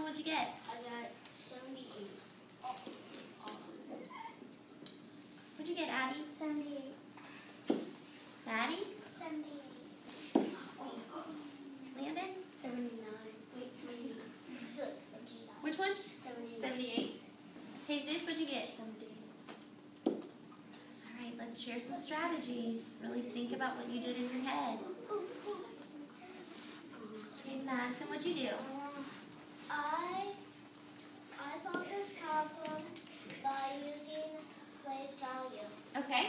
what'd you get? I got 78. What'd you get, Addie? 78. Maddie? 78. Landon? 79. Wait, 78. 79. Which one? 78. 78. Jesus, what'd you get? 78. All right, let's share some strategies. Really think about what you did in your head. Okay, Madison, what'd you do? I solved this problem by using place value. Okay.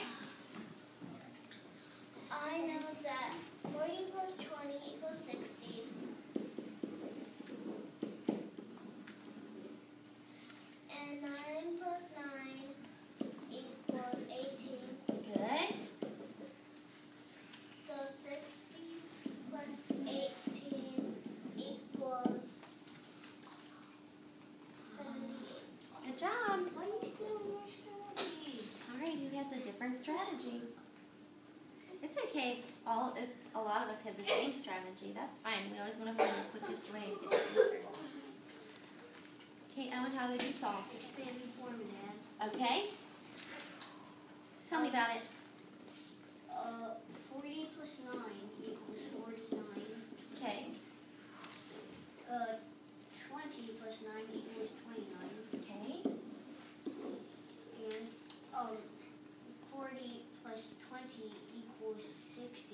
I know that 40 plus 20 equals 60. And 9 plus 9 equals 18. Good. So 60 plus 18 equals 78. Good job. Why are you stealing more strategies? All right, who has a different strategy? It's okay if a lot of us have the same strategy. That's fine. We always want to find the quickest way to get the answer. Okay, Owen, how did you solve? Expanded formula. Okay. Tell me about it. 40 plus 9 equals 49. Okay. 20 plus 9 equals 29. Okay. And 40 plus 20 equals 60.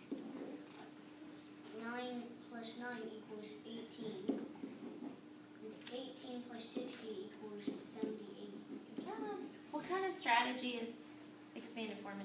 9 plus 9 equals 18. And 18 plus 60 equals 78. Good job. What kind of strategy is expanded formula?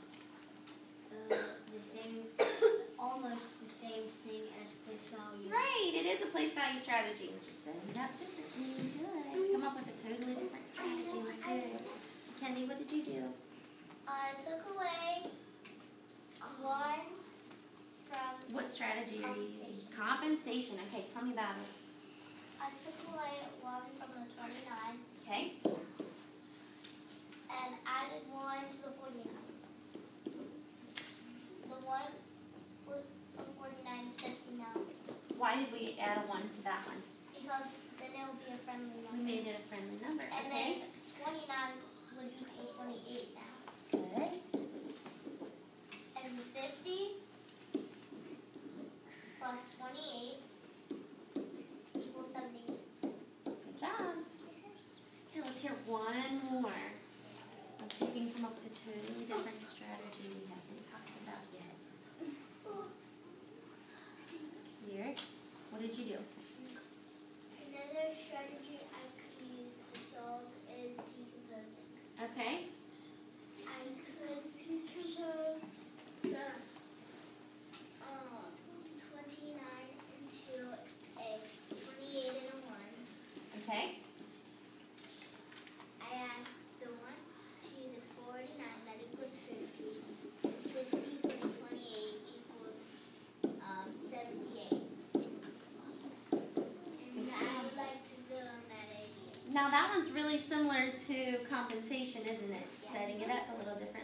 The same, almost the same thing as place value. Right, it is a place value strategy. We're just setting it up differently. Good. Come up with a totally different strategy. Let's hear it. Kendi, what did you do? I took away 1 from... What strategy are you using? Compensation. Okay, tell me about it. I took away 1 from the 29 Okay. and added 1 to the 49. The 1 with the 49 is 50 now. Why did we add a 1 to that one? Because then it will be a friendly We number. made it a friendly number. And Okay. then 29 would equal 28 now. Good. And 50 plus 28 equals 78. Good job. Okay, let's hear one more. Let's see if we can come up with a totally different strategy we haven't talked about yet. Here, what did you do? Another strategy I could use to solve is decomposing. Okay. I could decompose the 29 into a 28 and a 1. Okay. I add the 1 to the 49, that equals 50. So 50 plus 28 equals 78. And I would like to build on that idea. Now that one's really similar to compensation, isn't it? Yeah. Setting it up a little differently.